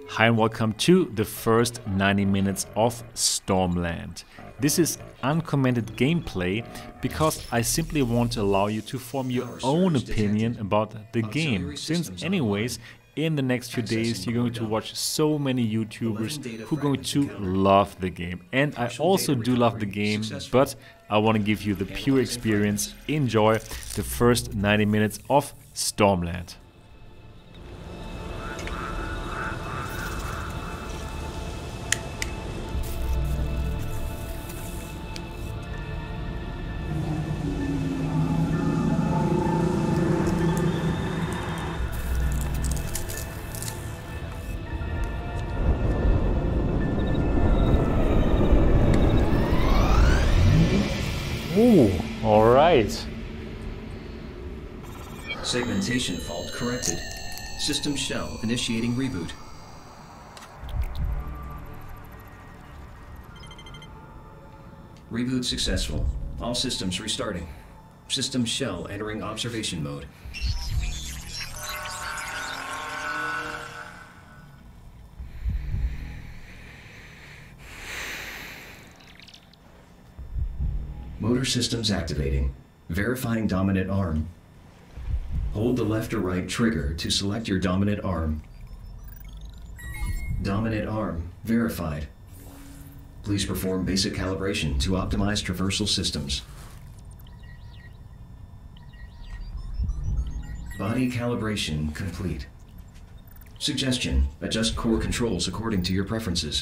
Hi and welcome to the first 90 minutes of Stormland. This is uncommented gameplay because I simply want to allow you to form your own opinion about the game, since anyways in the next few days you're going to watch so many YouTubers who are going to love the game. And I also do love the game, but I want to give you the pure experience. Enjoy the first 90 minutes of Stormland. Ooh, all right. Segmentation fault corrected. System shell initiating reboot. Reboot successful. All systems restarting. System shell entering observation mode. Motor systems activating. Verifying dominant arm. Hold the left or right trigger to select your dominant arm. Dominant arm verified. Please perform basic calibration to optimize traversal systems. Body calibration complete. Suggestion: adjust core controls according to your preferences.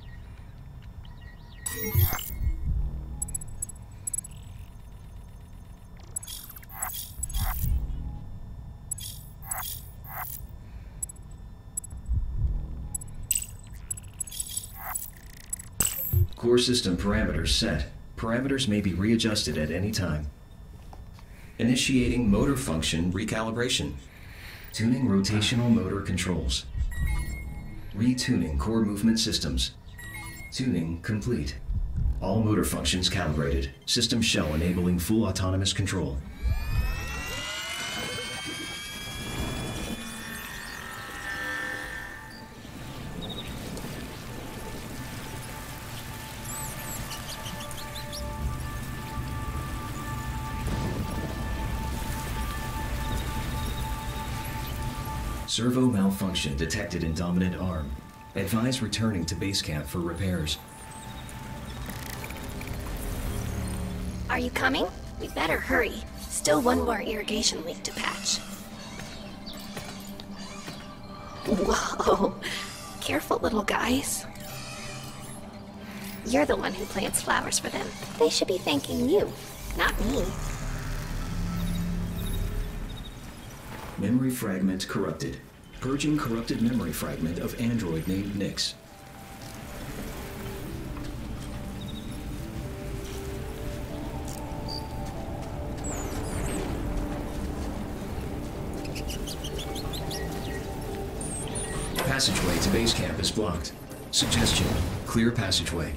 Core system parameters set. Parameters may be readjusted at any time. Initiating motor function recalibration. Tuning rotational motor controls. Retuning core movement systems. Tuning complete. All motor functions calibrated. System shell enabling full autonomous control. Servo malfunction detected in dominant arm. Advise returning to base camp for repairs. Are you coming? We better hurry. Still one more irrigation leak to patch. Whoa! Careful, little guys. You're the one who plants flowers for them. They should be thanking you, not me. Memory fragment corrupted. Purging corrupted memory fragment of android named Nix. Passageway to base camp is blocked. Suggestion: clear passageway.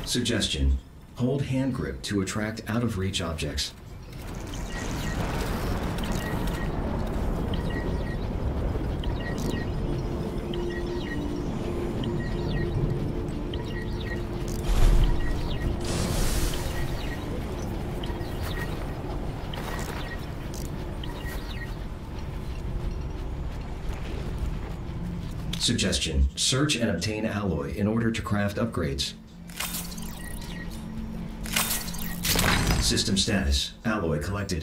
Suggestion. Hold hand grip to attract out-of-reach objects. Suggestion. Search and obtain alloy in order to craft upgrades. System status. Alloy collected.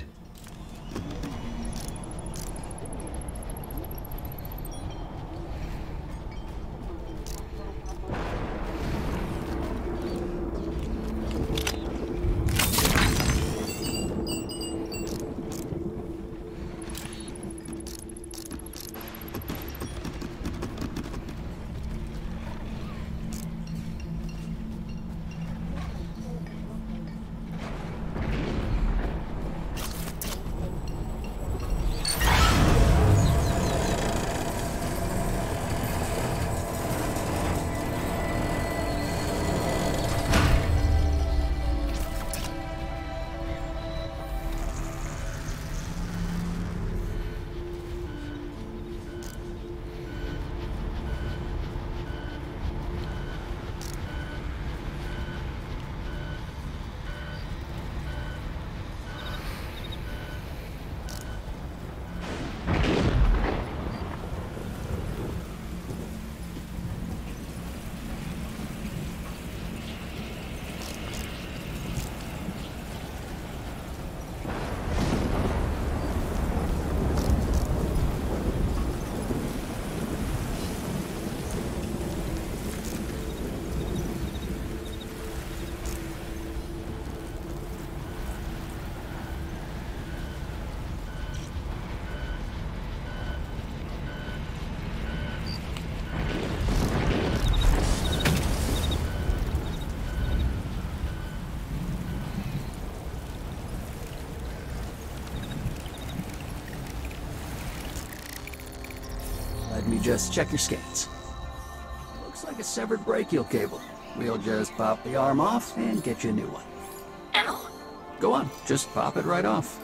Let me just check your scans. Looks like a severed brachial cable. We'll just pop the arm off and get you a new one. Ow. Go on, just pop it right off.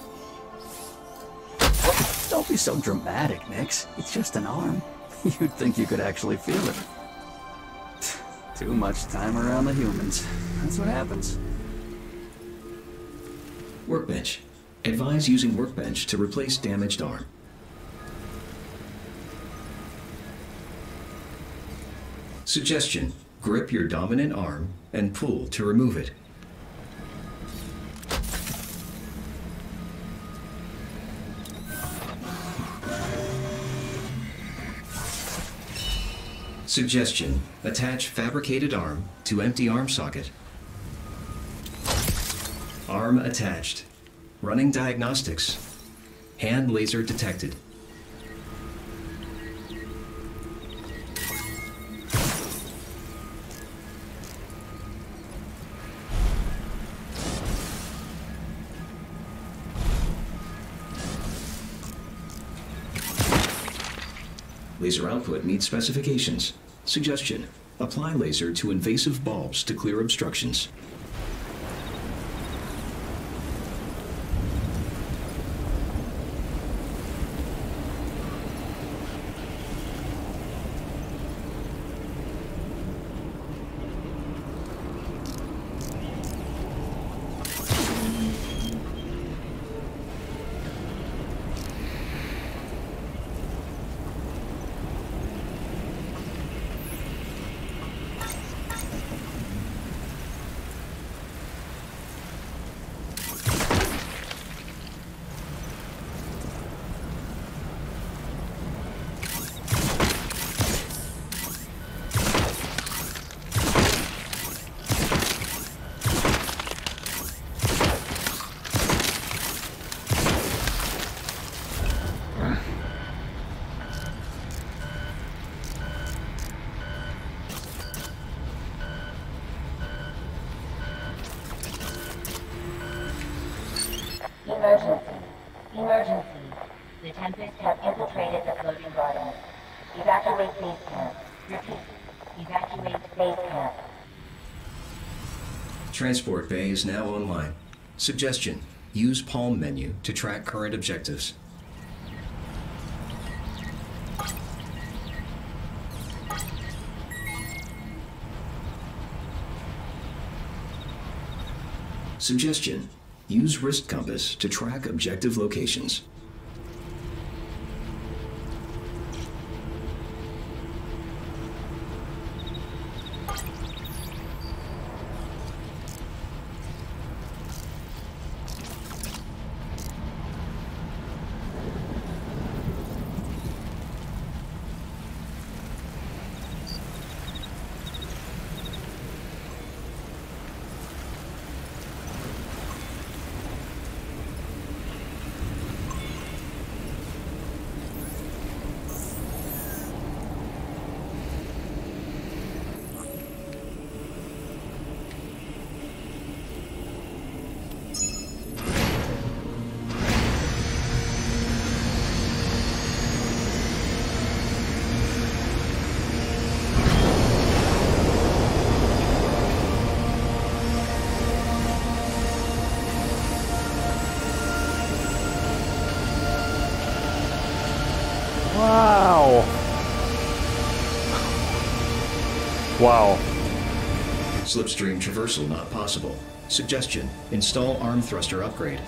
Don't be so dramatic, Nix. It's just an arm. You'd think you could actually feel it. Too much time around the humans. That's what happens. Workbench. Advise using workbench to replace damaged arm. Suggestion. Grip your dominant arm and pull to remove it. Suggestion. Attach fabricated arm to empty arm socket. Arm attached. Running diagnostics. Hand laser detected. Laser output meets specifications. Suggestion. Apply laser to invasive bulbs to clear obstructions. Emergency. Emergency. The Tempests have infiltrated the floating bottom. Evacuate base camp. Repeat. Evacuate base camp. Transport bay is now online. Suggestion: use Palm menu to track current objectives. Suggestion: use wrist compass to track objective locations. Wow! Wow. Slipstream traversal not possible. Suggestion: install arm thruster upgrade.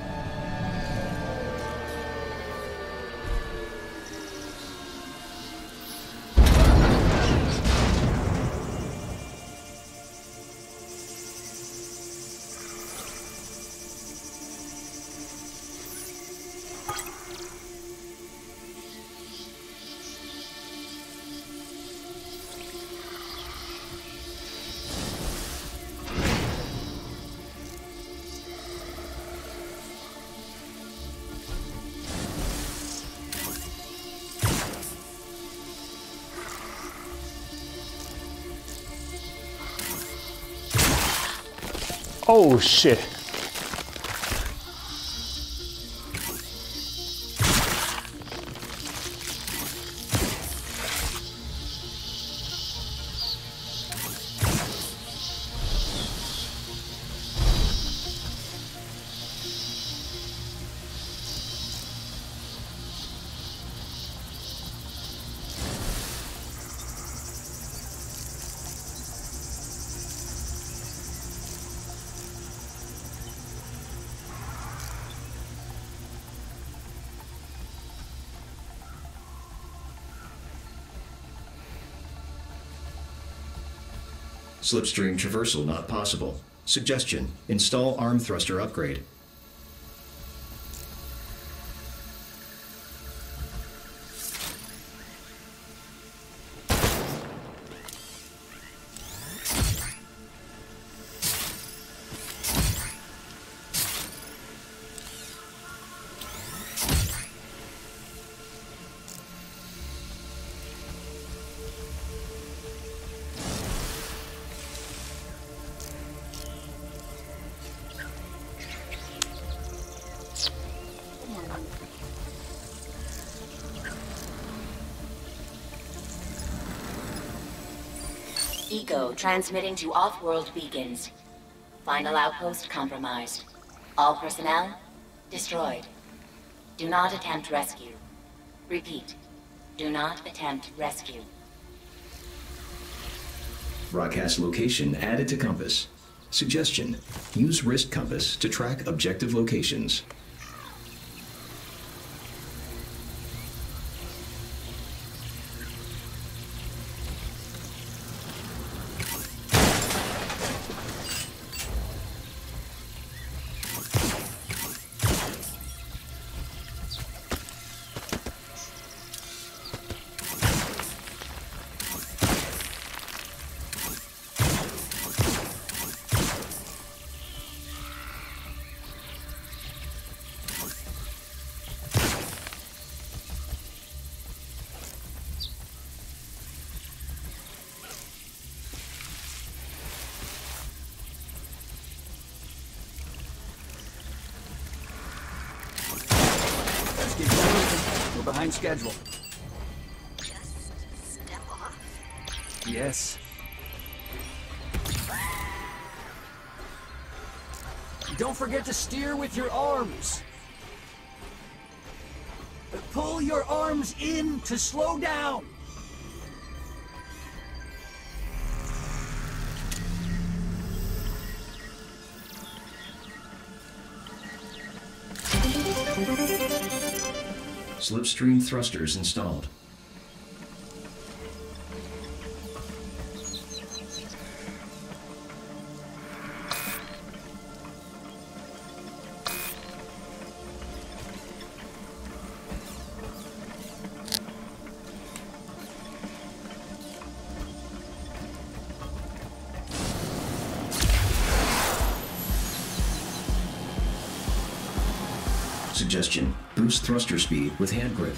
Oh shit. Slipstream traversal not possible. Suggestion: install arm thruster upgrade. Eco transmitting to off-world beacons. Final outpost compromised. All personnel destroyed. Do not attempt rescue. Repeat. Do not attempt rescue. Broadcast location added to compass. Suggestion: use wrist compass to track objective locations. We're behind schedule. Just step off. Yes. Don't forget to steer with your arms. Pull your arms in to slow down. Slipstream thrusters installed. Suggestion: boost thruster speed with hand grip.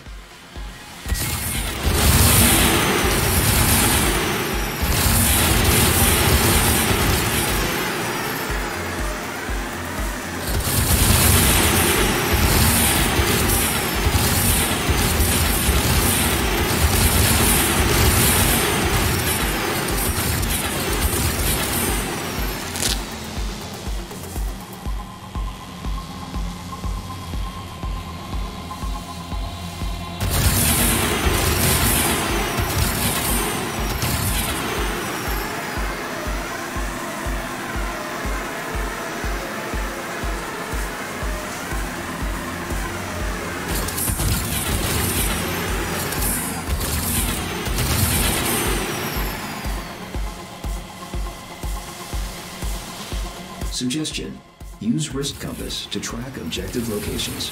Suggestion: use wrist compass to track objective locations.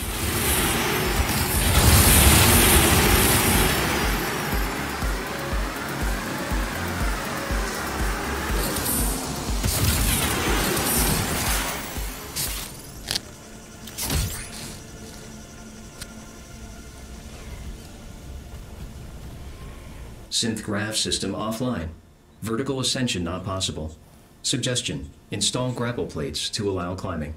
Synth graph system offline. Vertical ascension not possible. Suggestion: install grapple plates to allow climbing.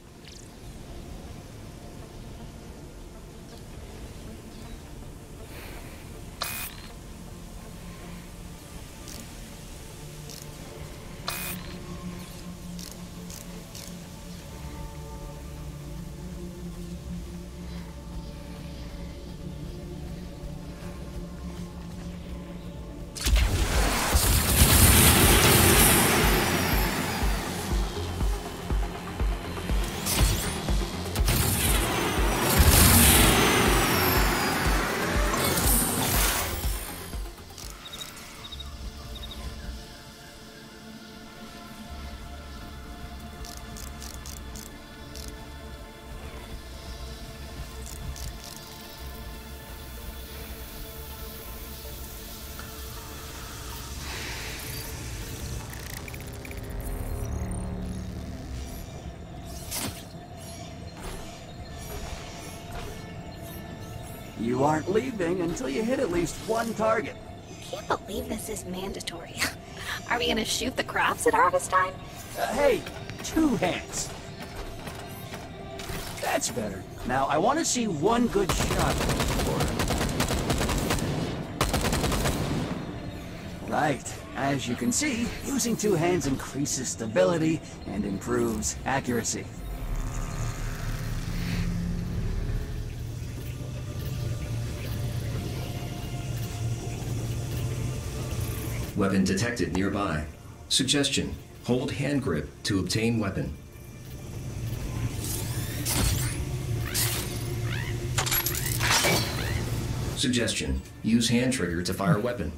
You aren't leaving until you hit at least one target. Can't believe this is mandatory. Are we gonna shoot the crops at harvest time? Hey, 2 hands. That's better. Now, I want to see one good shot for it. Right. As you can see, using 2 hands increases stability and improves accuracy. Weapon detected nearby. Suggestion: hold hand grip to obtain weapon. Suggestion: use hand trigger to fire weapon.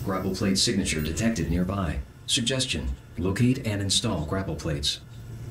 Grapple plate signature detected nearby. Suggestion: locate and install grapple plates.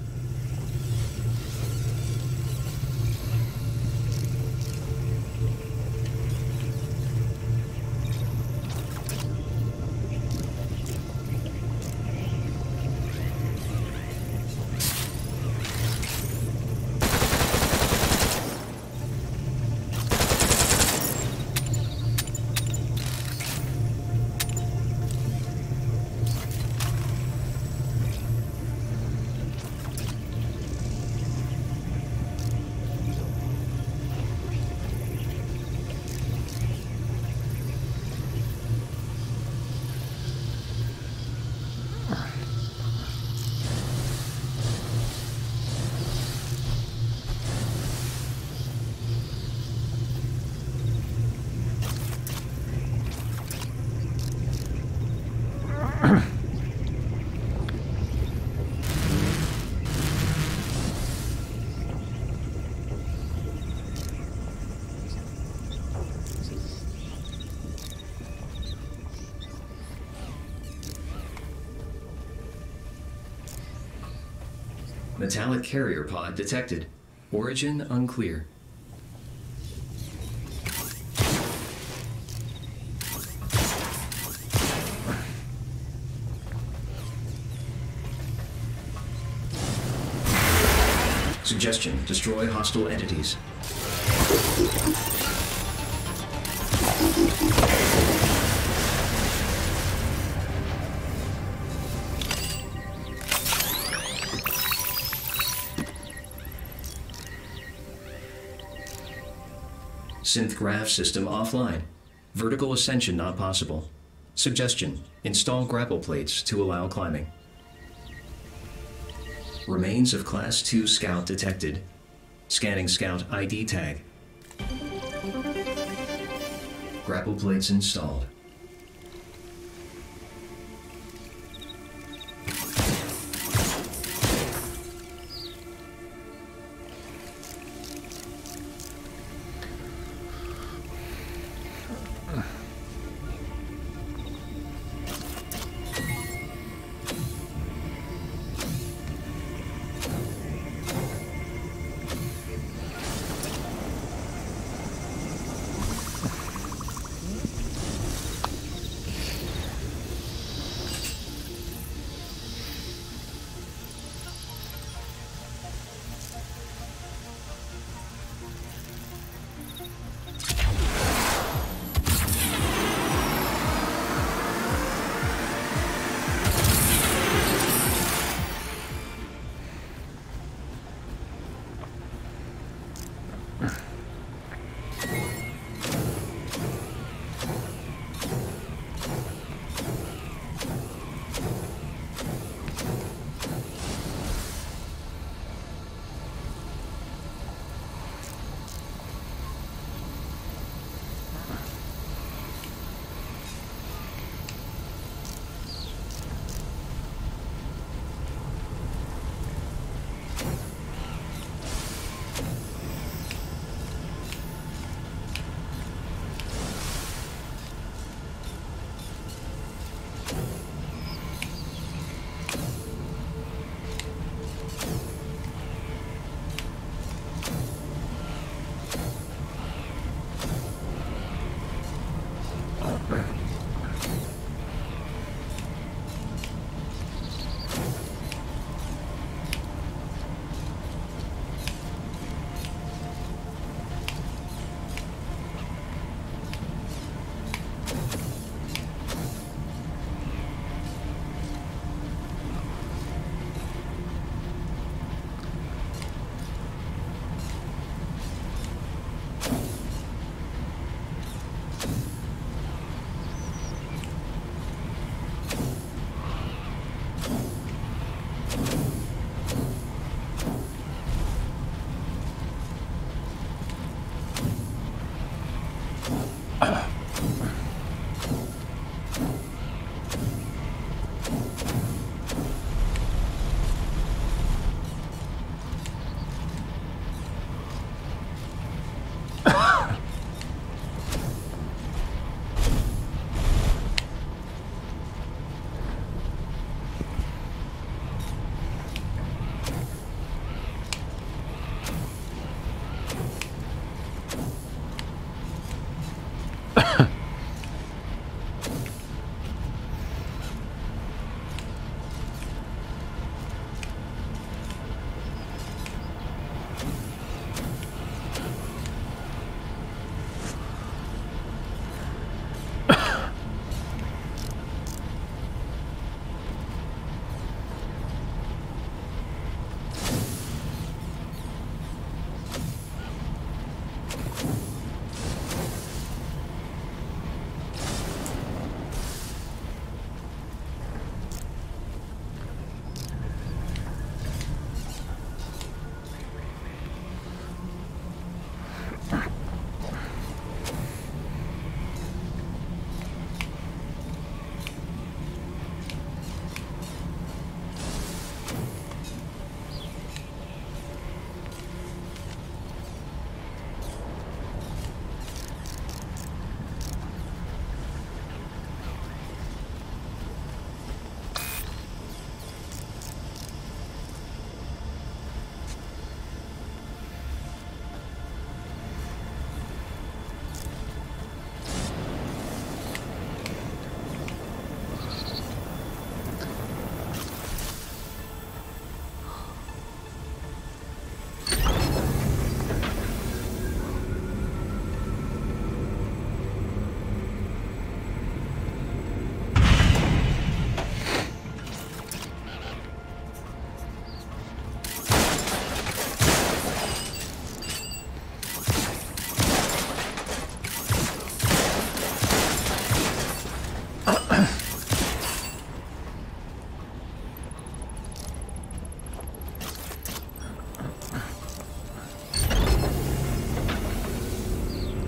Metallic carrier pod detected. Origin unclear. Suggestion: destroy hostile entities. Synth graph system offline. Vertical ascension not possible. Suggestion: install grapple plates to allow climbing. Remains of Class 2 Scout detected. Scanning Scout ID tag. Grapple plates installed.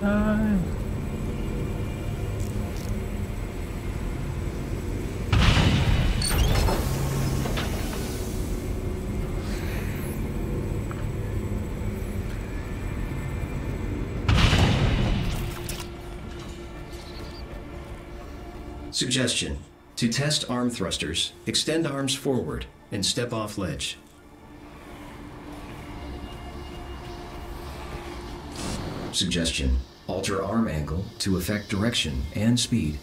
Hi. Suggestion. To test arm thrusters, extend arms forward and step off ledge. Suggestion. Alter arm angle to affect direction and speed.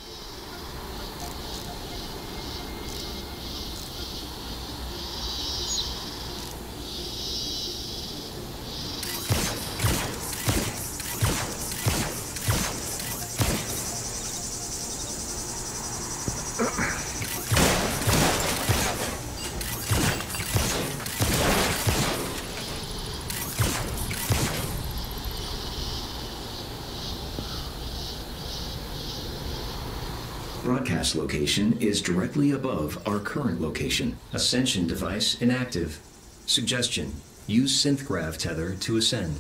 Broadcast location is directly above our current location. Ascension device inactive. Suggestion. Use synth-grav tether to ascend.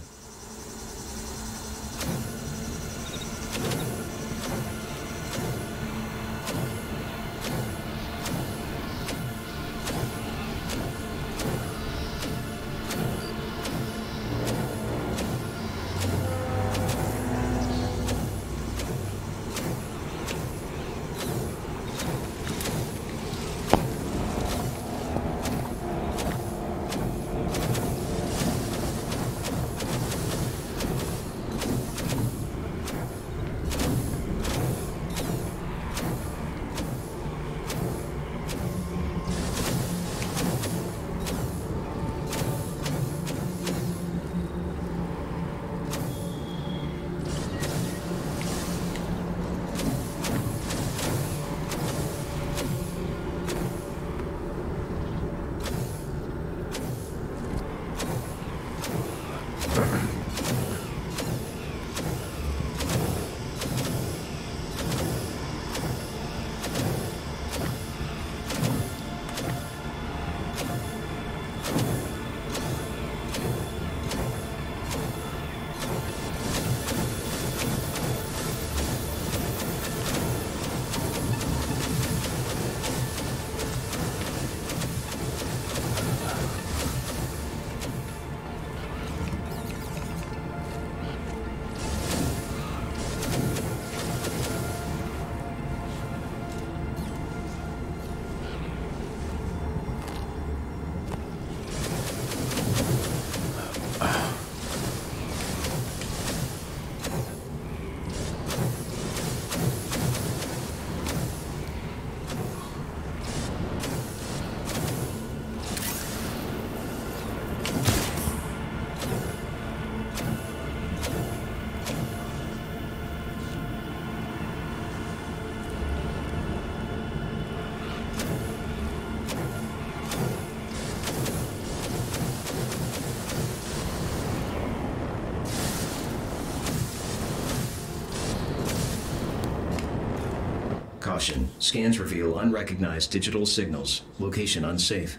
Caution. Scans reveal unrecognized digital signals. Location unsafe.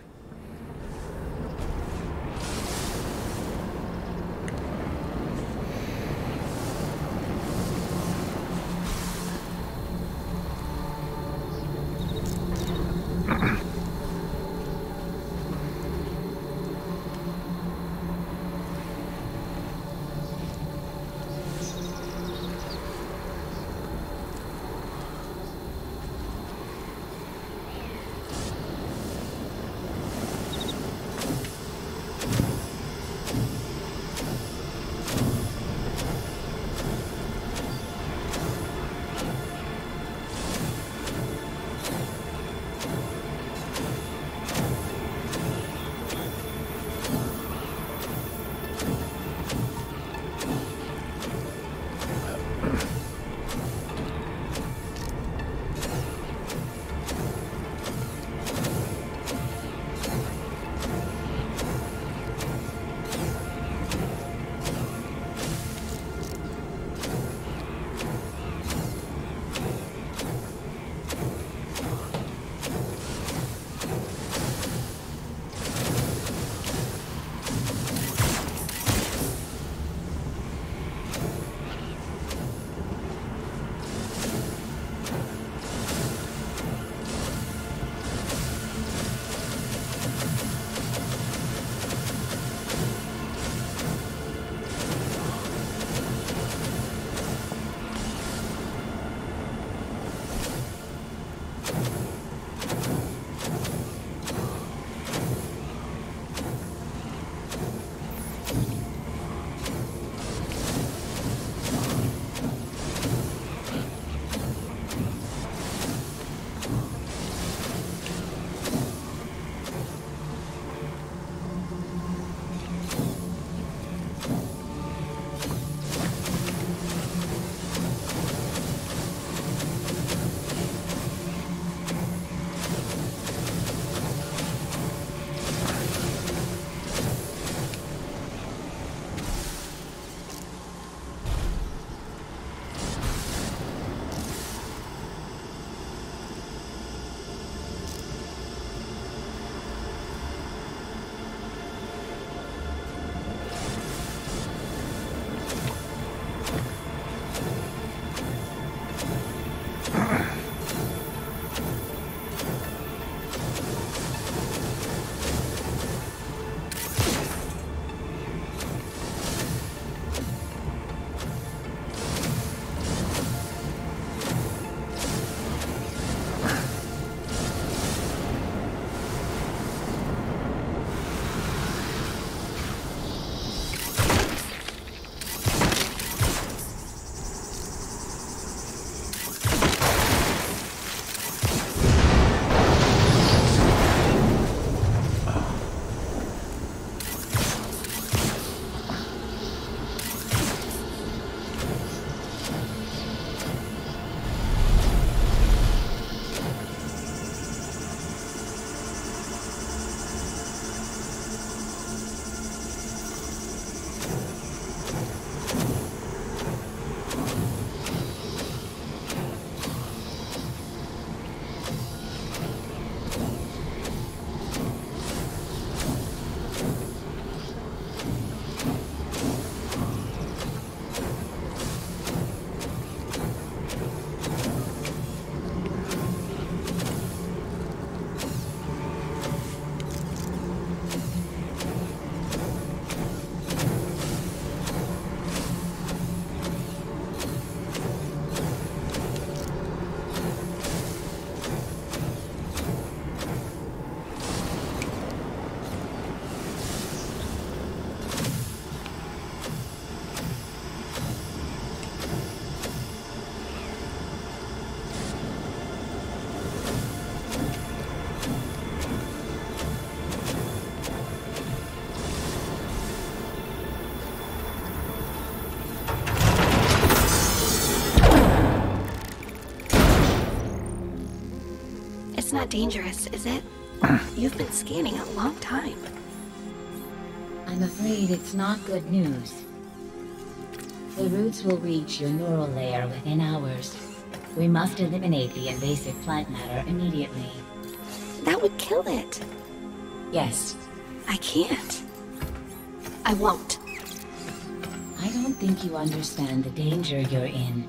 not dangerous, is it? You've been scanning a long time. I'm afraid it's not good news. The roots will reach your neural layer within hours. We must eliminate the invasive plant matter immediately. That would kill it. Yes. I can't. I won't. I don't think you understand the danger you're in.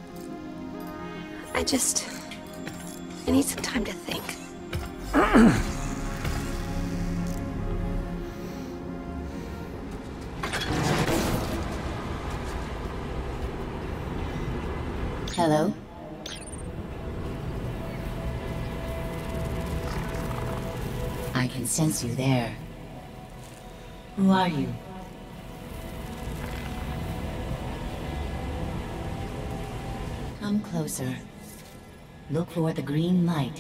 I need some time to think. Hello? I can sense you there. Who are you? Come closer. Look for the green light.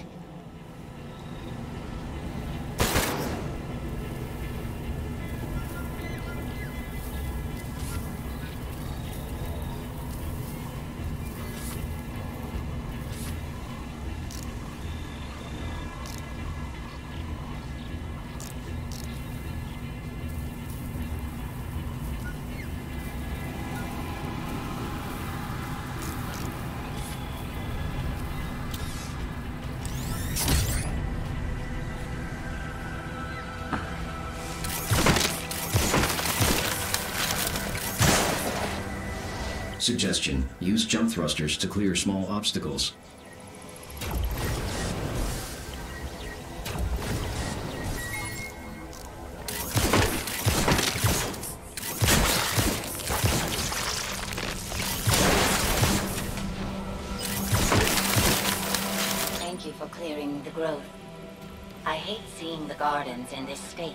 Suggestion: use jump thrusters to clear small obstacles. Thank you for clearing the growth. I hate seeing the gardens in this state.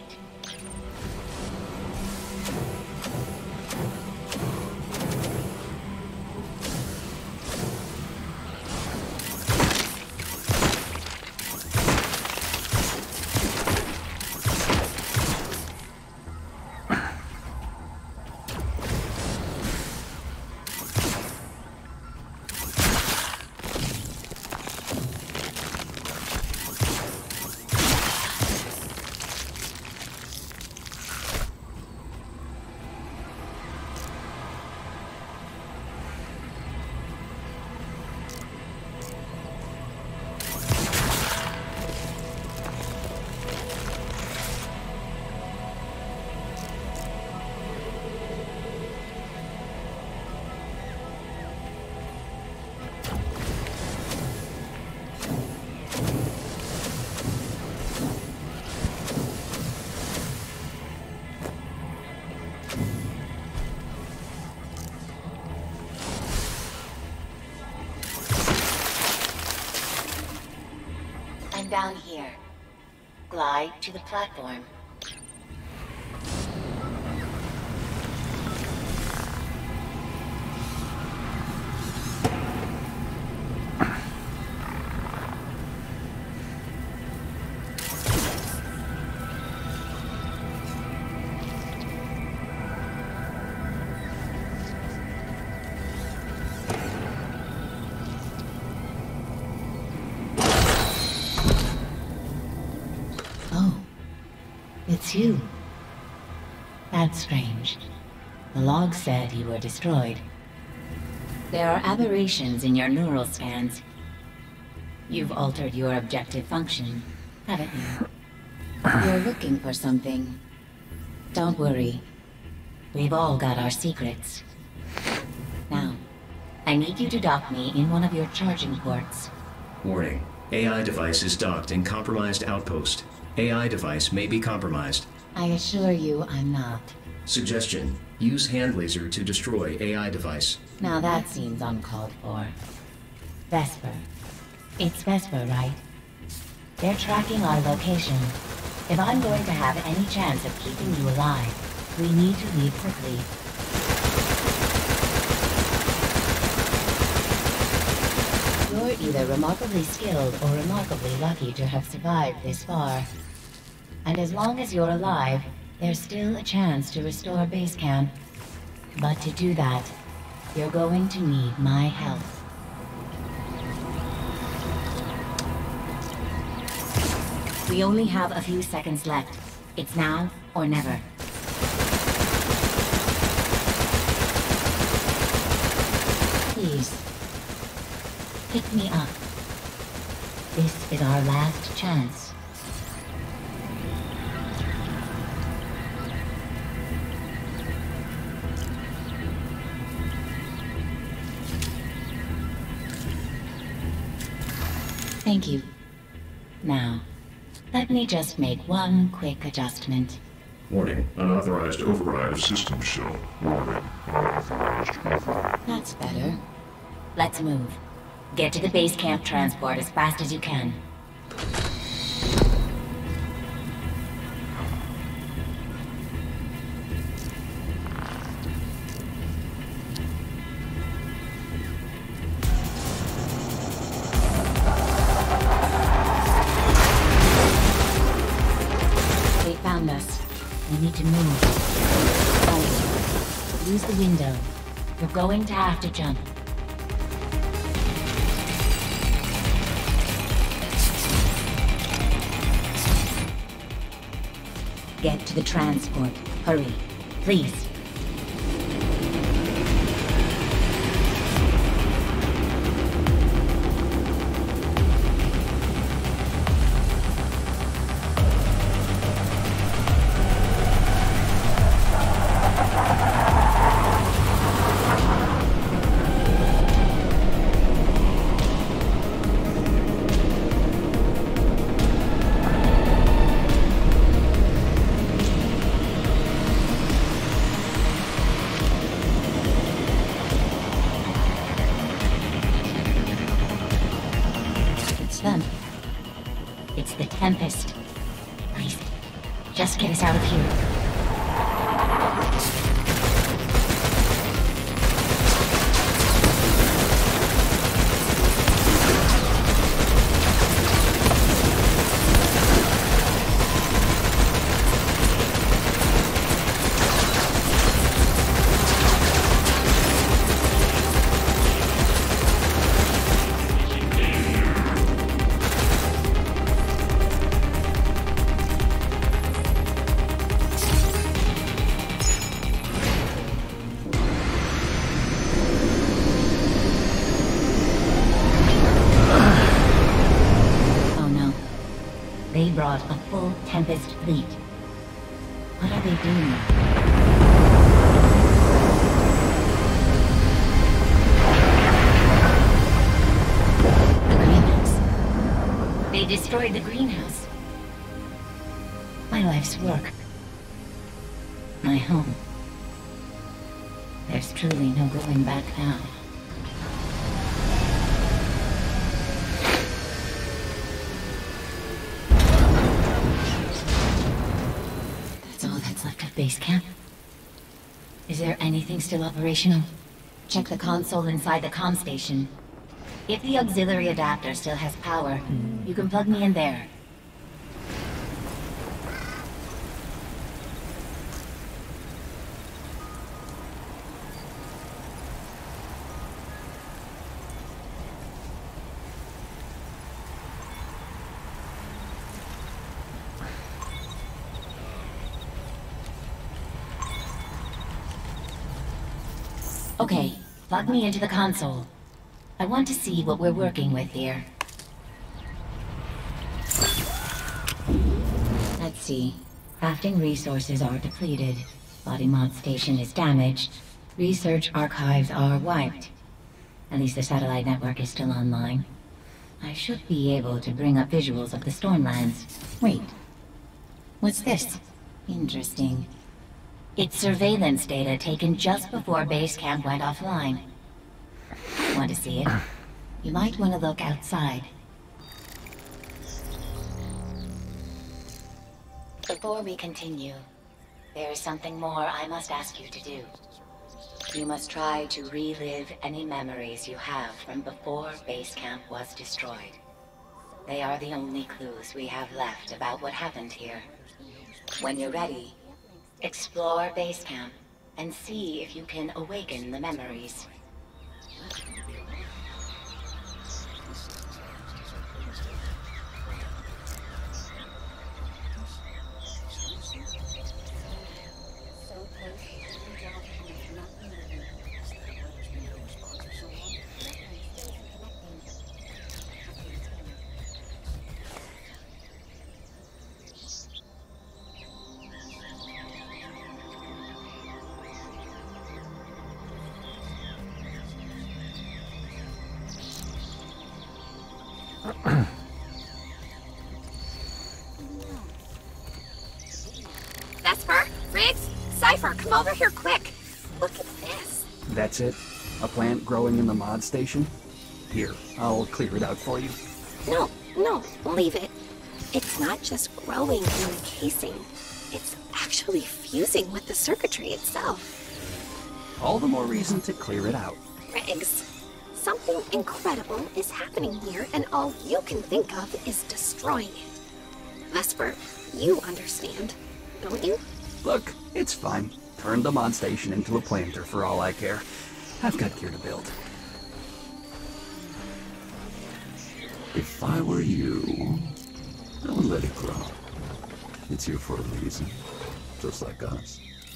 Down here. Glide to the platform. It's you. That's strange. The log said you were destroyed. There are aberrations in your neural scans. You've altered your objective function, haven't you? You're looking for something. Don't worry. We've all got our secrets. Now, I need you to dock me in one of your charging ports. Warning. AI device is docked in compromised outpost. AI device may be compromised. I assure you I'm not. Suggestion: use hand laser to destroy AI device. Now that seems uncalled for. Vesper. It's Vesper, right? They're tracking our location. If I'm going to have any chance of keeping you alive, we need to leave quickly. You're either remarkably skilled or remarkably lucky to have survived this far. And as long as you're alive, there's still a chance to restore base camp. But to do that, you're going to need my help. We only have a few seconds left. It's now or never. Please, pick me up. This is our last chance. Thank you. Now, let me just make one quick adjustment. Warning, unauthorized override of system shown. Warning, unauthorized override. That's better. Let's move. Get to the base camp transport as fast as you can. They found us. We need to move. Right. Use the window. You're going to have to jump. Get to the transport. Hurry. Please. Them. It's the Tempest. Please, just get us out of here. They brought a full Tempest fleet. What are they doing? The greenhouse. They destroyed the greenhouse. My life's work. My home. There's truly no going back now. Base camp. Is there anything still operational? Check the console inside the comm station. If the auxiliary adapter still has power, you can plug me in there. Okay, plug me into the console. I want to see what we're working with here. Let's see. Crafting resources are depleted. Body mod station is damaged. Research archives are wiped. At least the satellite network is still online. I should be able to bring up visuals of the Stormlands. Wait. What's this? Interesting. It's surveillance data taken just before base camp went offline. Want to see it? You might want to look outside. Before we continue, there is something more I must ask you to do. You must try to relive any memories you have from before base camp was destroyed. They are the only clues we have left about what happened here. When you're ready, explore base camp and see if you can awaken the memories. here quick. Look at this. That's it? A plant growing in the mod station? Here, I'll clear it out for you. No, leave it. It's not just growing in the casing. It's actually fusing with the circuitry itself. All the more reason to clear it out. Riggs, something incredible is happening here, and all you can think of is destroying it. Vesper, you understand, don't you? Look, it's fine. Turn the mod station into a planter for all I care. I've got gear to build. If I were you, I would let it grow. It's here for a reason, just like us.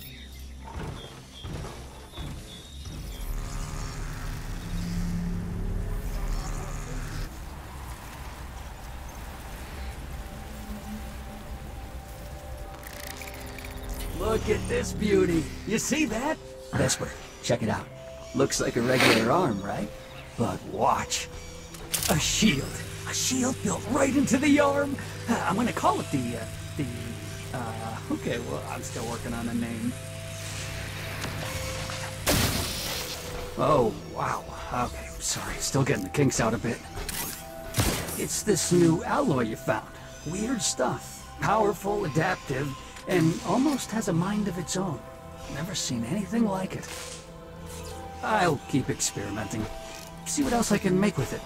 Look at this beauty. You see that? Vesper, check it out. Looks like a regular arm, right? But watch. A shield. A shield built right into the arm. I'm gonna call it okay, well, I'm still working on a name. Oh, wow. Okay, sorry. Still getting the kinks out a bit. It's this new alloy you found. Weird stuff. Powerful, adaptive, and almost has a mind of its own. Never seen anything like it. I'll keep experimenting. See what else I can make with it.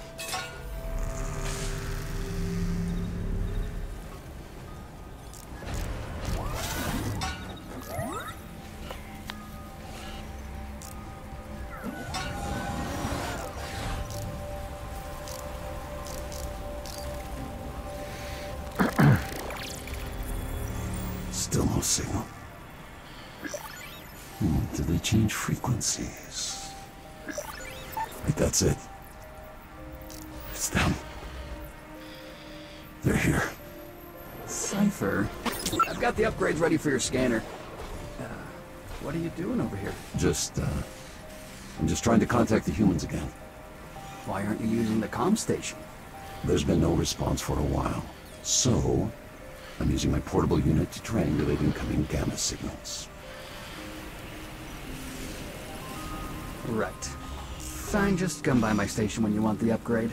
Still no signal. Did they change frequencies? Wait, that's it. It's them. They're here. Cypher, I've got the upgrades ready for your scanner. What are you doing over here? I'm just trying to contact the humans again. Why aren't you using the comm station? There's been no response for a while. So, I'm using my portable unit to triangulate incoming gamma signals. Right. Fine, just come by my station when you want the upgrade.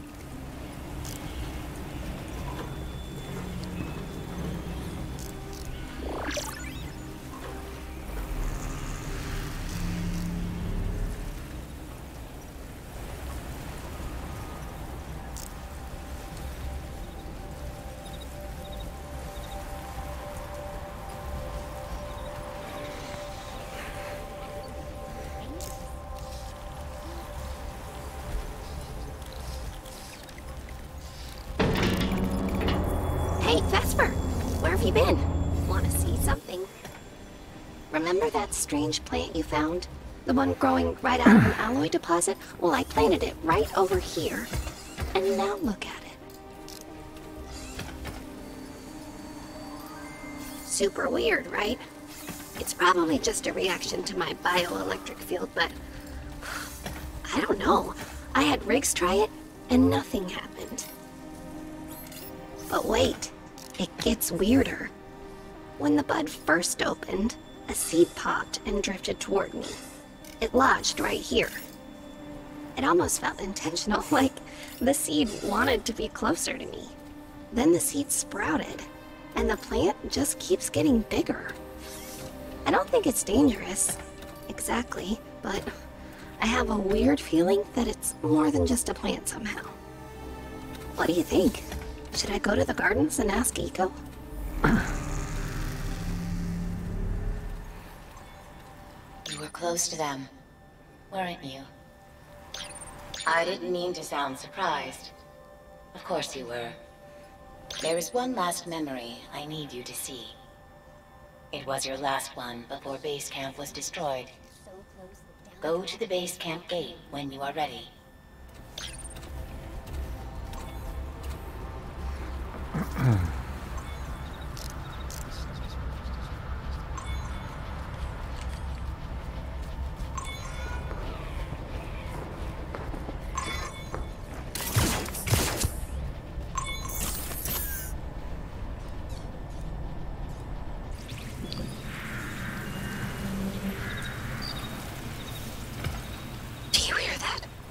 Hey, Vesper! Where have you been? Want to see something? Remember that strange plant you found? The one growing right out of an alloy deposit? Well, I planted it right over here. And now look at it. Super weird, right? It's probably just a reaction to my bioelectric field, but I don't know. I had Riggs try it, and nothing happened. But wait, it gets weirder. When the bud first opened, a seed popped and drifted toward me. It lodged right here. It almost felt intentional, like the seed wanted to be closer to me. Then the seed sprouted, and the plant just keeps getting bigger. I don't think it's dangerous, exactly, but I have a weird feeling that it's more than just a plant somehow. What do you think? Should I go to the gardens and ask Eco? You were close to them, weren't you? I didn't mean to sound surprised. Of course you were. There is one last memory I need you to see. It was your last one before base camp was destroyed. Go to the base camp gate when you are ready.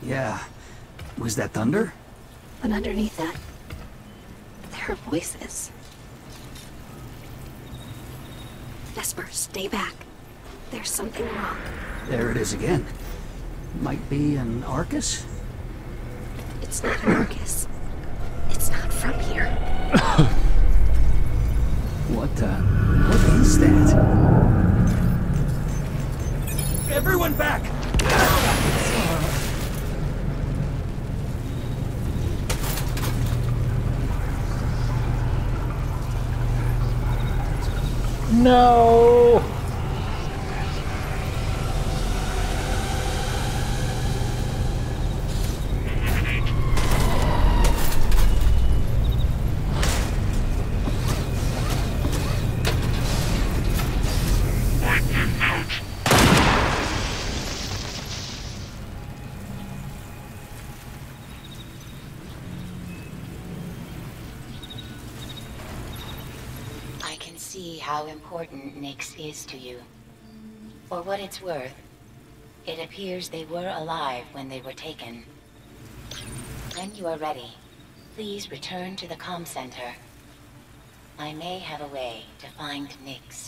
Yeah. Was that thunder? But underneath that, there are voices. Vesper, stay back. There's something wrong. There it is again. Might be an Arcus? It's not an Arcus. It's not from here. What is that? Everyone back! No! I can see how important Nyx is to you. For what it's worth, it appears they were alive when they were taken. When you are ready, please return to the comm center. I may have a way to find Nyx.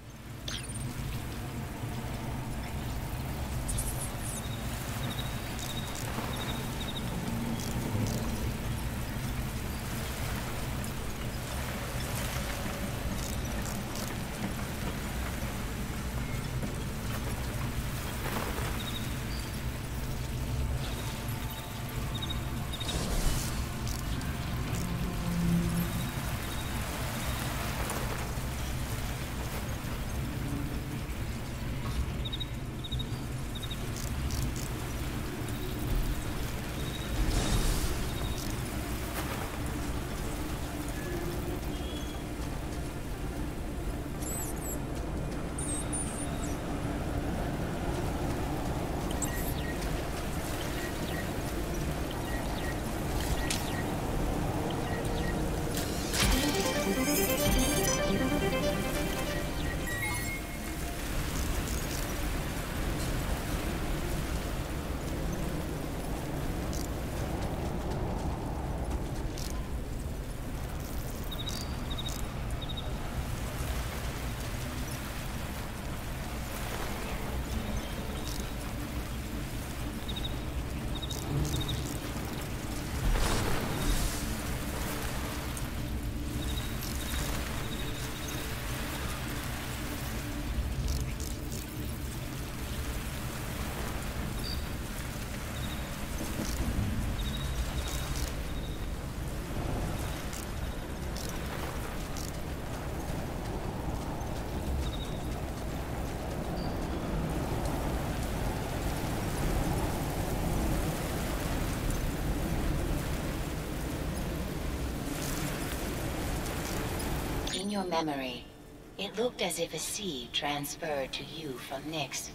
In your memory, it looked as if a seed transferred to you from Nyx.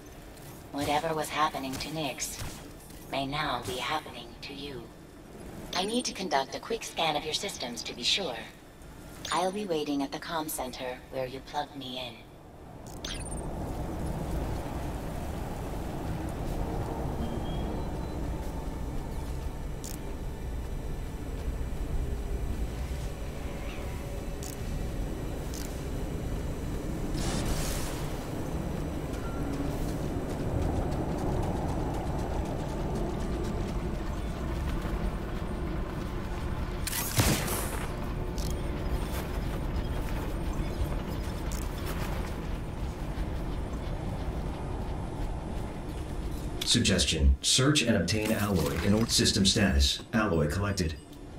Whatever was happening to Nyx may now be happening to you. I need to conduct a quick scan of your systems to be sure. I'll be waiting at the comm center where you plugged me in. Suggestion. Search and obtain alloy in system status. Alloy collected.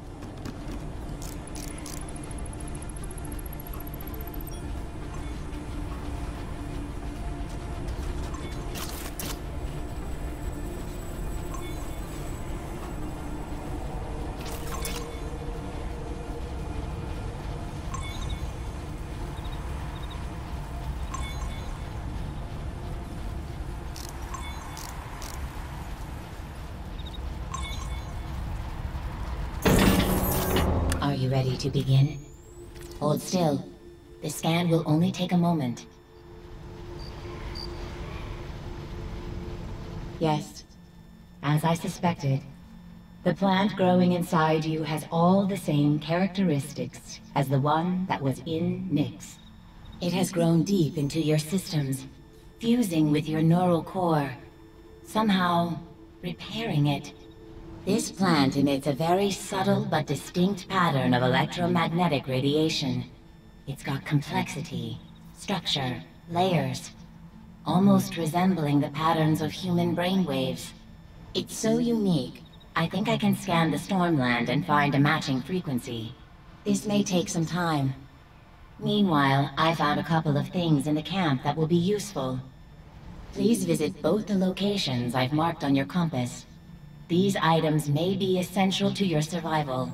Are you ready to begin? Hold still. The scan will only take a moment. Yes. as I suspected. The plant growing inside you has all the same characteristics as the one that was in Nyx. It has grown deep into your systems, fusing with your neural core, somehow repairing it. This plant emits a very subtle but distinct pattern of electromagnetic radiation. It's got complexity, structure, layers, almost resembling the patterns of human brainwaves. It's so unique, I think I can scan the Stormland and find a matching frequency. This may take some time. Meanwhile, I found a couple of things in the camp that will be useful. Please visit both the locations I've marked on your compass. These items may be essential to your survival.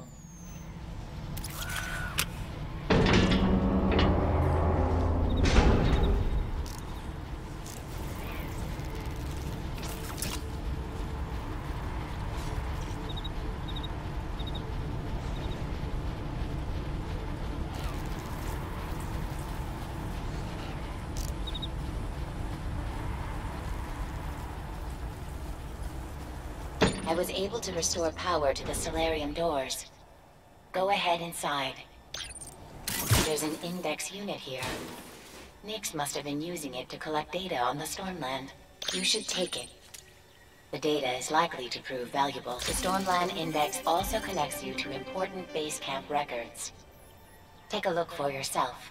I was able to restore power to the solarium doors. Go ahead inside. There's an index unit here. Nyx must have been using it to collect data on the Stormland. You should take it. The data is likely to prove valuable. The Stormland Index also connects you to important base camp records. Take a look for yourself.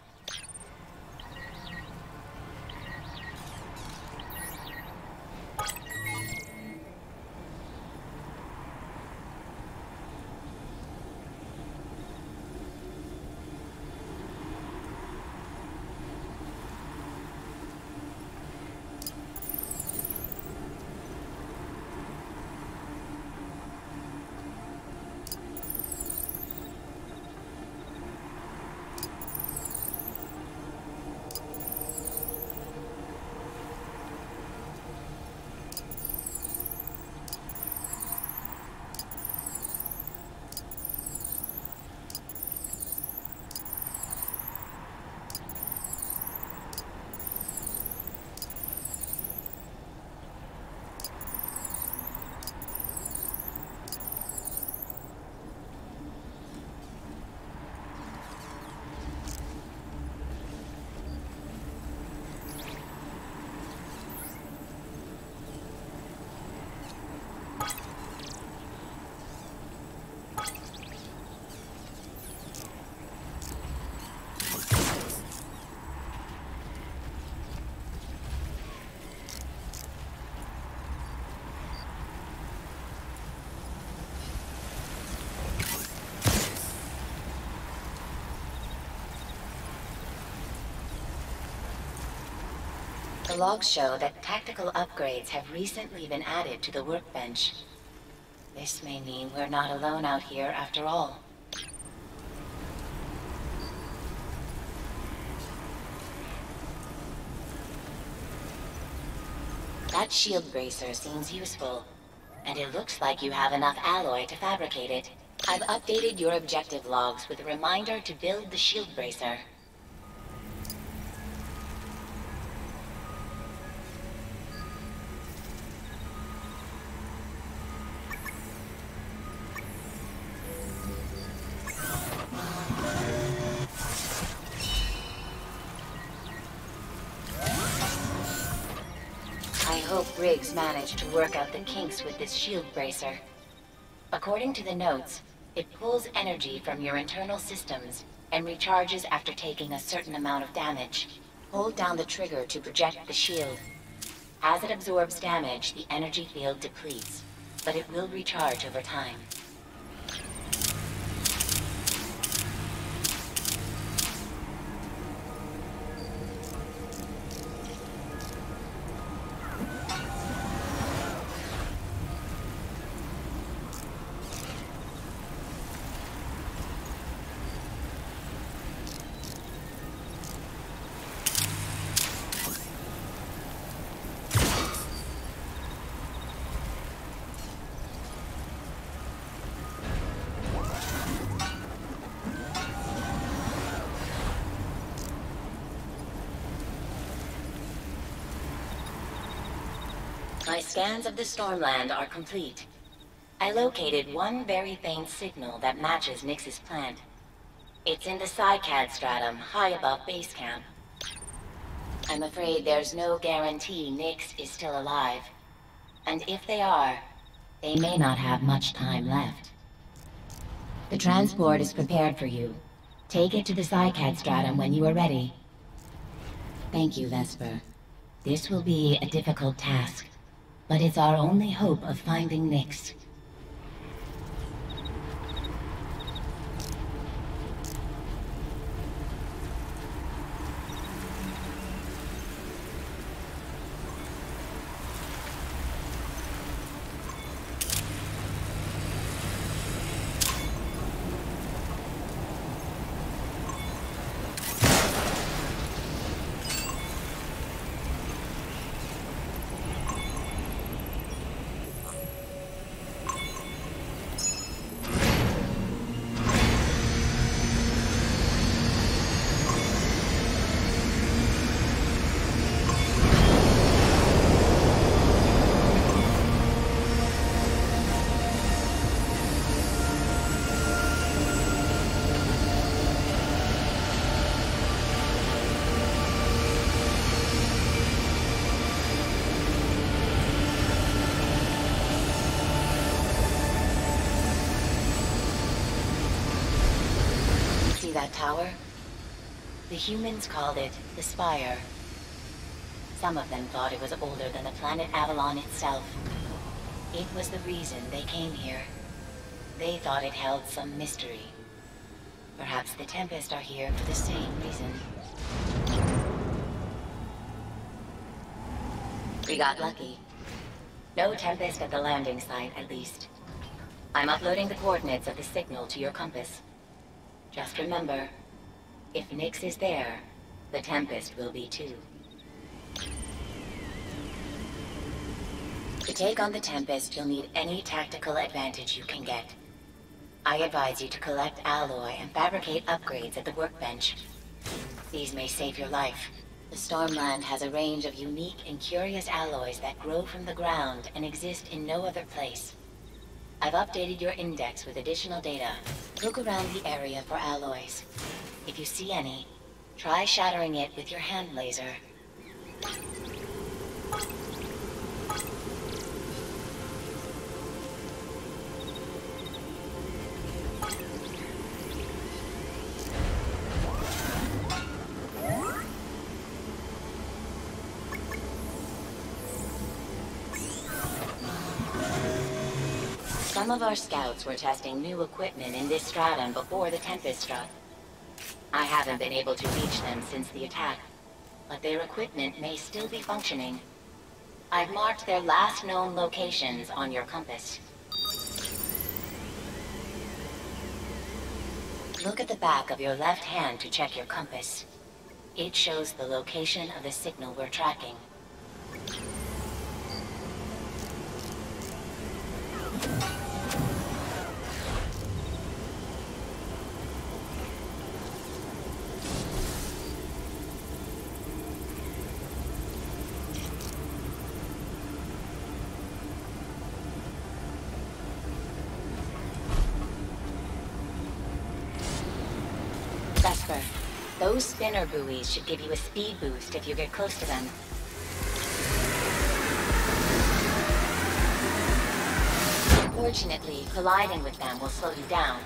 The logs show that tactical upgrades have recently been added to the workbench. This may mean we're not alone out here after all. That shield bracer seems useful, and it looks like you have enough alloy to fabricate it. I've updated your objective logs with a reminder to build the shield bracer. I hope Riggs managed to work out the kinks with this shield bracer. According to the notes, it pulls energy from your internal systems and recharges after taking a certain amount of damage. Hold down the trigger to project the shield. As it absorbs damage, the energy field depletes, but it will recharge over time. My scans of the Stormland are complete. I located one very faint signal that matches Nyx's plant. It's in the Psycad stratum, high above base camp. I'm afraid there's no guarantee Nyx is still alive. And if they are, they may not have much time left. The transport is prepared for you. Take it to the Psycad stratum when you are ready. Thank you, Vesper. This will be a difficult task, but it's our only hope of finding Nyx. That tower? The humans called it the Spire. Some of them thought it was older than the planet Avalon itself. It was the reason they came here. They thought it held some mystery. Perhaps the Tempest are here for the same reason. We got lucky. No Tempest at the landing site, at least. I'm uploading the coordinates of the signal to your compass. Just remember, if Nyx is there, the Tempest will be too. To take on the Tempest, you'll need any tactical advantage you can get. I advise you to collect alloy and fabricate upgrades at the workbench. These may save your life. The Stormland has a range of unique and curious alloys that grow from the ground and exist in no other place. I've updated your index with additional data. Look around the area for alloys. If you see any, try shattering it with your hand laser. Some of our scouts were testing new equipment in this stratum before the Tempest struck. I haven't been able to reach them since the attack, but their equipment may still be functioning. I've marked their last known locations on your compass. Look at the back of your left hand to check your compass. It shows the location of the signal we're tracking. Vesper, those spinner buoys should give you a speed boost if you get close to them. Unfortunately, colliding with them will slow you down.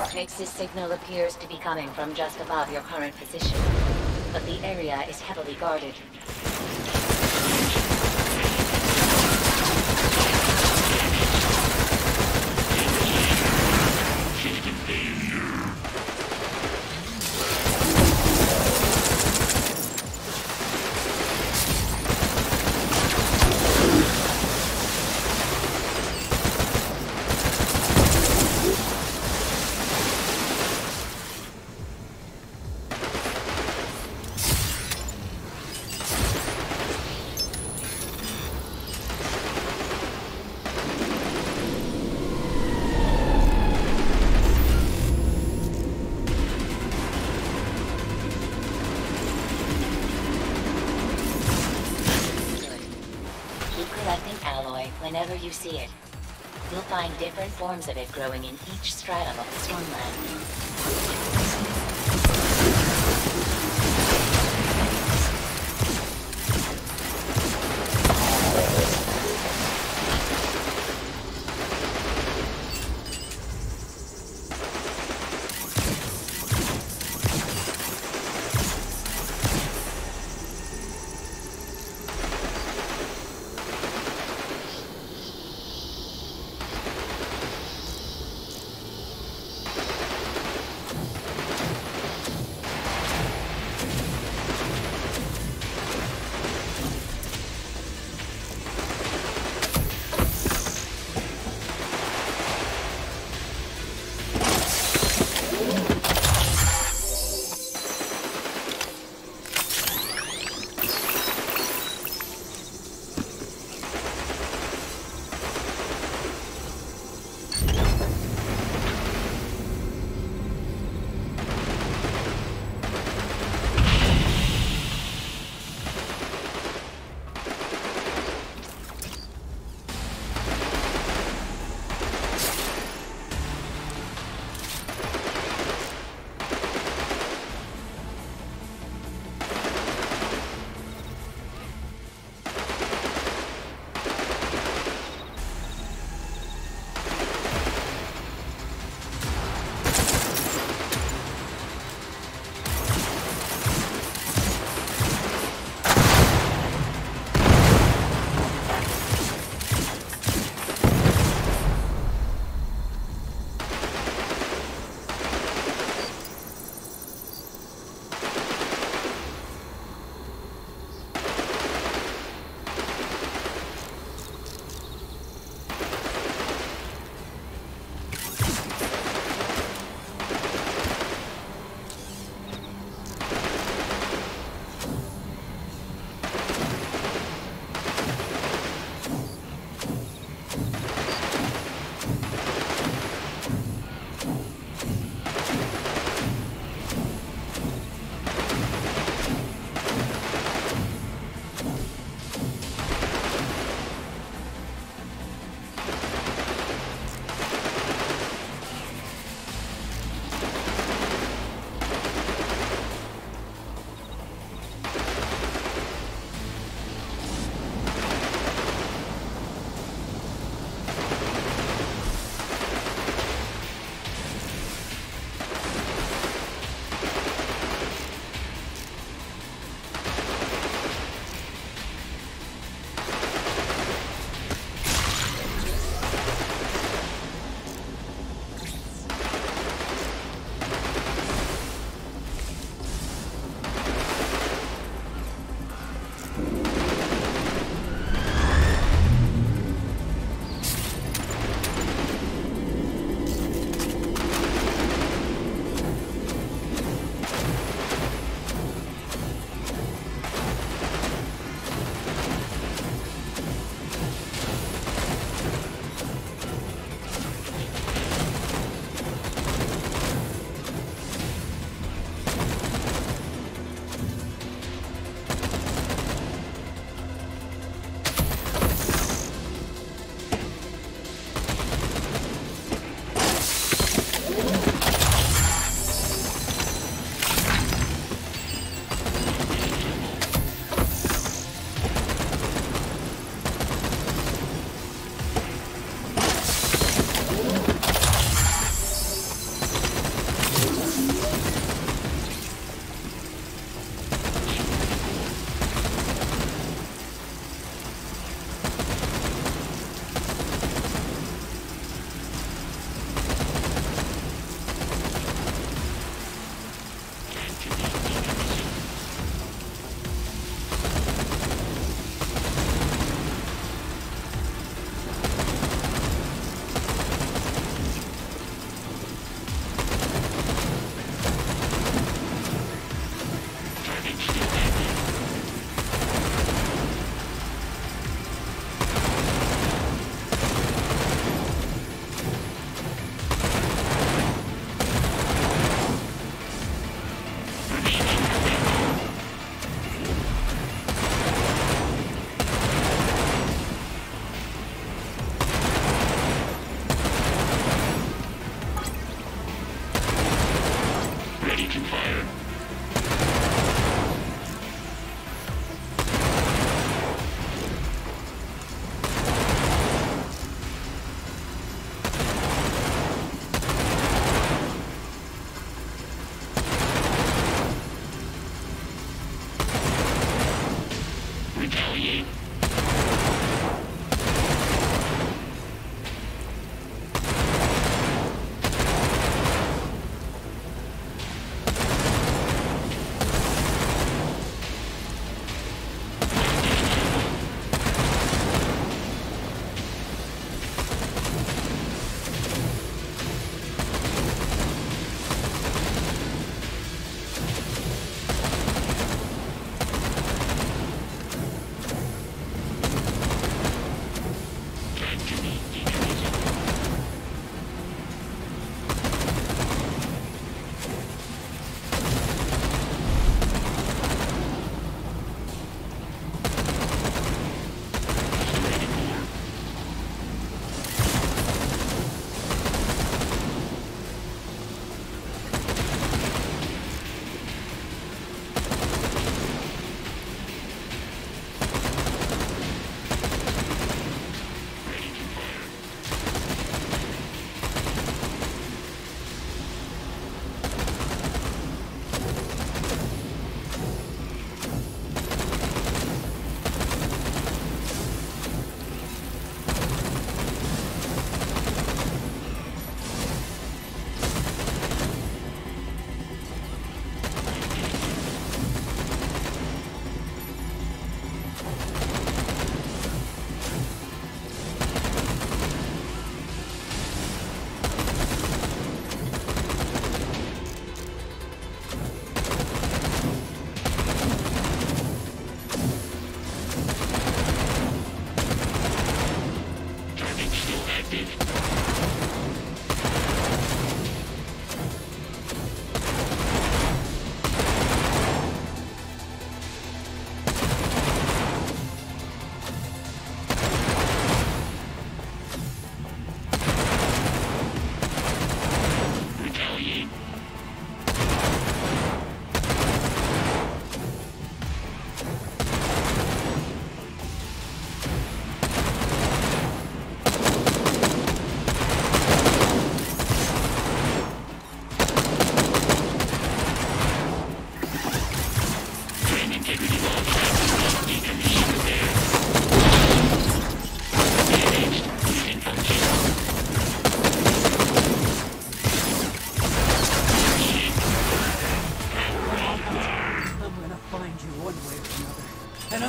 Trix's signal appears to be coming from just above your current position, but the area is heavily guarded. Whenever you see it, you'll find different forms of it growing in each stratum of the Stormland.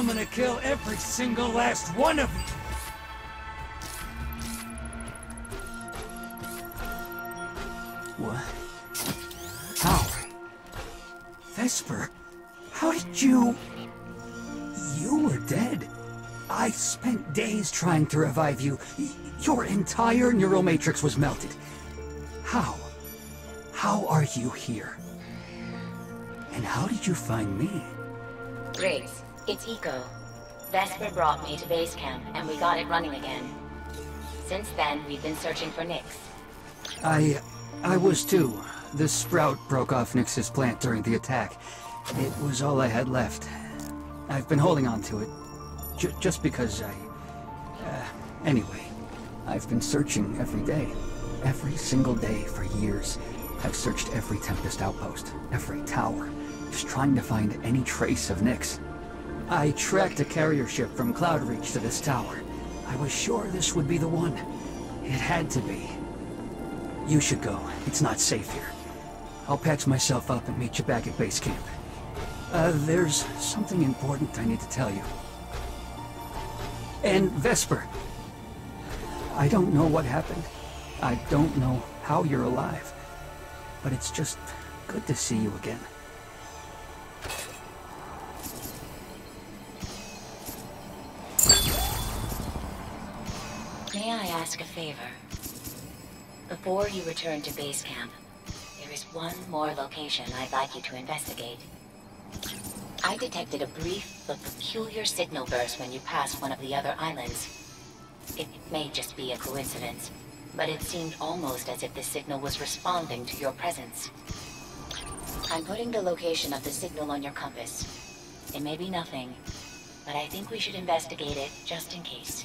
gonna kill every single last one of you! What? How? Vesper? How did you... You were dead. I spent days trying to revive you. Your entire neural matrix was melted. How? How are you here? And how did you find me? Briggs, it's Eco. Vesper brought me to base camp, and we got it running again. Since then, we've been searching for Nyx. I was too. The sprout broke off Nyx's plant during the attack. It was all I had left. I've been holding on to it. Just because anyway, I've been searching every day. Every single day for years. I've searched every Tempest outpost, every tower, just trying to find any trace of Nyx. I tracked a carrier ship from Cloudreach to this tower. I was sure this would be the one. It had to be. You should go. It's not safe here. I'll patch myself up and meet you back at base camp. There's something important I need to tell you. And Vesper, I don't know what happened. I don't know how you're alive. But it's just good to see you again. May I ask a favor? Before you return to base camp, there is one more location I'd like you to investigate. I detected a brief but peculiar signal burst when you passed one of the other islands. It may just be a coincidence, but it seemed almost as if the signal was responding to your presence. I'm putting the location of the signal on your compass. It may be nothing, but I think we should investigate it just in case.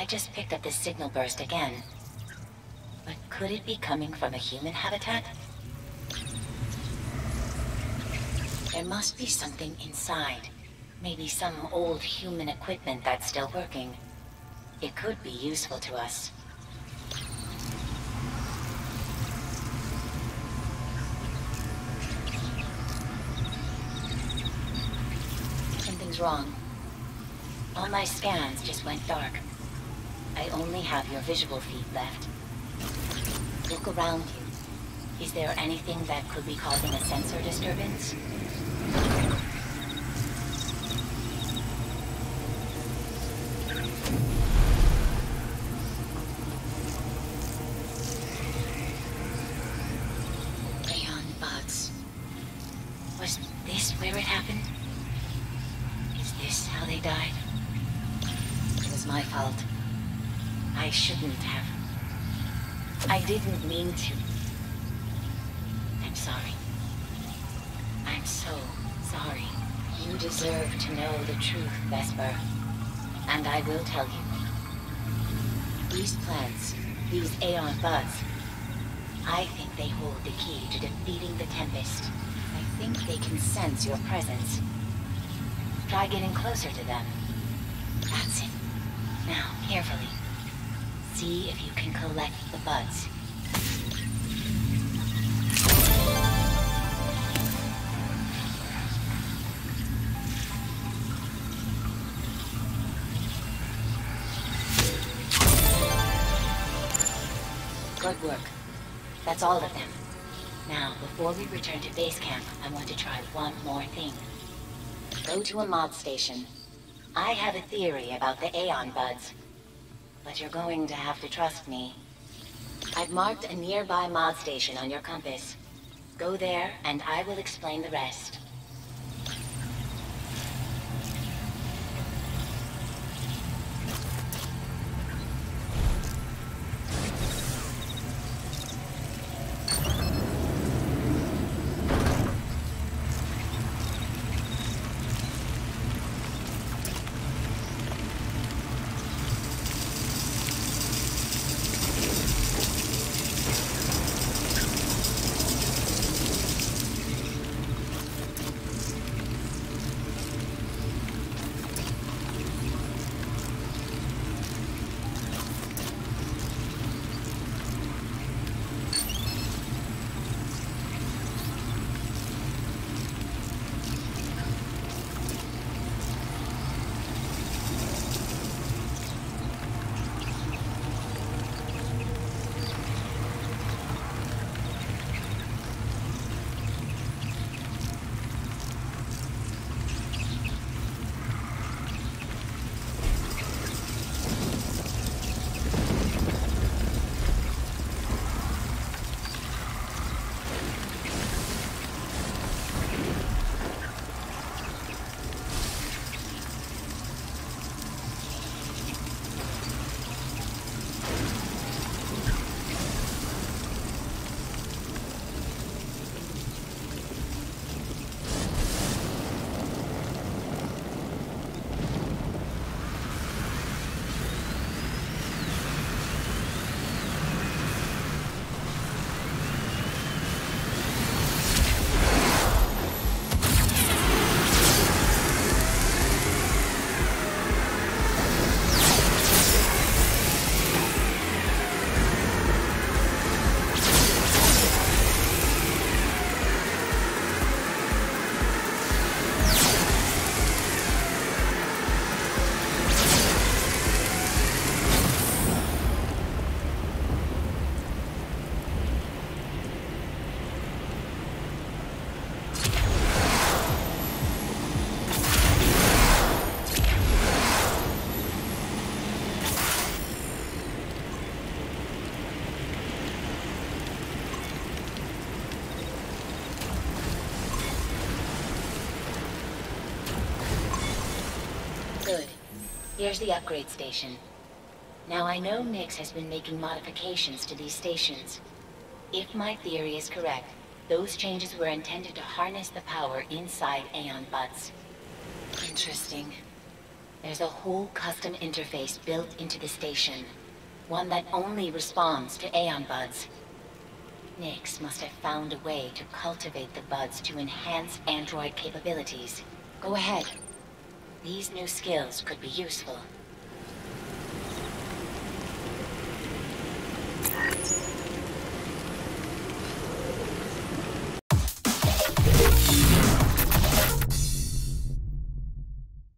just picked up this signal burst again. But could it be coming from a human habitat? There must be something inside. Maybe some old human equipment that's still working. It could be useful to us. Something's wrong. All my scans just went dark. I only have your visual feed left. Look around you. Is there anything that could be causing a sensor disturbance? Aeon buds. Was this where it happened? Is this how they died? It was my fault. I shouldn't have. I didn't mean to. I'm sorry. I'm so sorry. You deserve to know the truth, Vesper. And I will tell you. These plants, these Aeon buds, I think they hold the key to defeating the Tempest. I think they can sense your presence. Try getting closer to them. That's it. Now, carefully. See if you can collect the buds. Good work. That's all of them. Now, before we return to base camp, I want to try one more thing. Go to a mod station. I have a theory about the Aeon buds. But you're going to have to trust me. I've marked a nearby mod station on your compass. Go there, and I will explain the rest. Good. Here's the upgrade station. Now I know Nyx has been making modifications to these stations. If my theory is correct, those changes were intended to harness the power inside Aeon buds. Interesting. There's a whole custom interface built into the station. One that only responds to Aeon buds. Nyx must have found a way to cultivate the buds to enhance android capabilities. Go ahead. These new skills could be useful.